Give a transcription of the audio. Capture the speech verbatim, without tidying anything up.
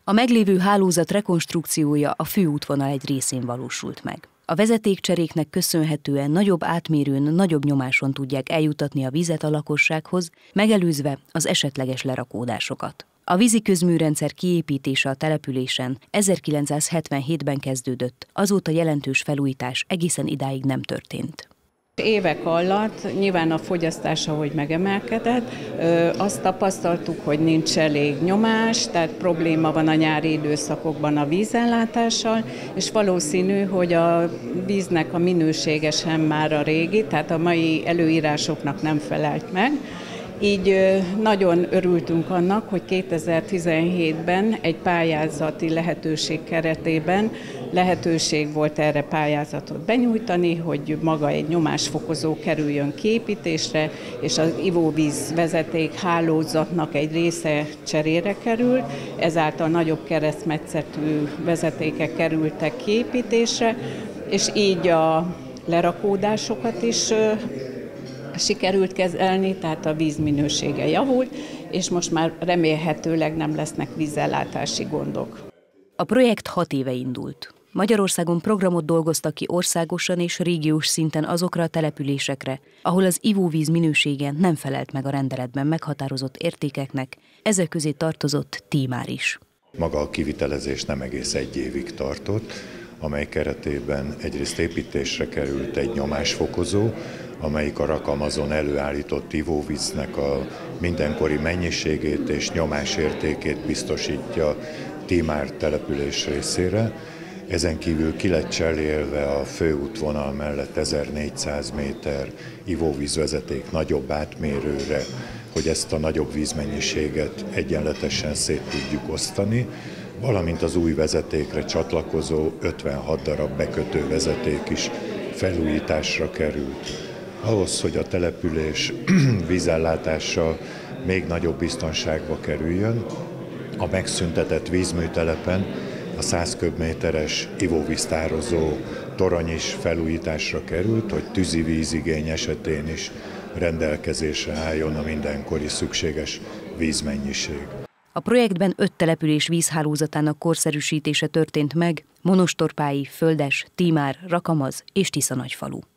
A meglévő hálózat rekonstrukciója a főútvonal egy részén valósult meg. A vezetékcseréknek köszönhetően nagyobb átmérőn, nagyobb nyomáson tudják eljutatni a vizet a lakossághoz, megelőzve az esetleges lerakódásokat. A víziközműrendszer kiépítése a településen ezerkilencszázhetvenhétben kezdődött, azóta jelentős felújítás egészen idáig nem történt. Évek alatt nyilván a fogyasztás, ahogy megemelkedett, azt tapasztaltuk, hogy nincs elég nyomás, tehát probléma van a nyári időszakokban a vízellátással, és valószínű, hogy a víznek a minősége sem már a régi, tehát a mai előírásoknak nem felelt meg. Így nagyon örültünk annak, hogy kétezer-tizenhétben egy pályázati lehetőség keretében lehetőség volt erre pályázatot benyújtani, hogy maga egy nyomásfokozó kerüljön kiépítésre, és az ivóvíz vezeték hálózatnak egy része cserére került, ezáltal nagyobb keresztmetszetű vezetékek kerültek kiépítésre, és így a lerakódásokat is sikerült kezelni, tehát a víz minősége javult, és most már remélhetőleg nem lesznek vízellátási gondok. A projekt hat éve indult. Magyarországon programot dolgoztak ki országosan és régiós szinten azokra a településekre, ahol az ivóvíz minősége nem felelt meg a rendeletben meghatározott értékeknek, ezek közé tartozott Tímár is. Maga a kivitelezés nem egész egy évig tartott, amely keretében egyrészt építésre került egy nyomásfokozó, amelyik a Rakamazon előállított ivóvíznek a mindenkori mennyiségét és nyomásértékét biztosítja Tímár település részére. Ezen kívül ki lett cserélve a főútvonal mellett ezernégyszáz méter ivóvízvezeték nagyobb átmérőre, hogy ezt a nagyobb vízmennyiséget egyenletesen szét tudjuk osztani, valamint az új vezetékre csatlakozó ötvenhat darab bekötő vezeték is felújításra került. Ahhoz, hogy a település vízellátása még nagyobb biztonságba kerüljön, a megszüntetett vízműtelepen a száz köbméteres ivóvíztározó torony is felújításra került, hogy tűzi vízigény esetén is rendelkezésre álljon a mindenkori szükséges vízmennyiség. A projektben öt település vízhálózatának korszerűsítése történt meg: Monostorpályi, Földes, Tímár, Rakamaz és Tiszanagyfalu.